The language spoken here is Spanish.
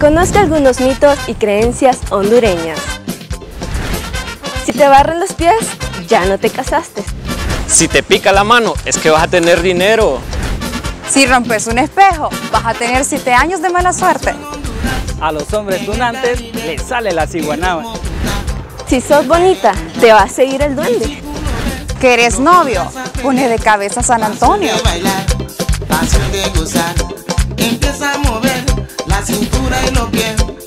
Conozca algunos mitos y creencias hondureñas. Si te barren los pies, ya no te casaste. Si te pica la mano, es que vas a tener dinero. Si rompes un espejo, vas a tener 7 años de mala suerte. A los hombres tunantes les sale la ciguanaba. Si sos bonita, te va a seguir el duende. Que eres novio, pone de cabeza a San Antonio. Fácil de gozar, empieza a mover la cintura y los pies.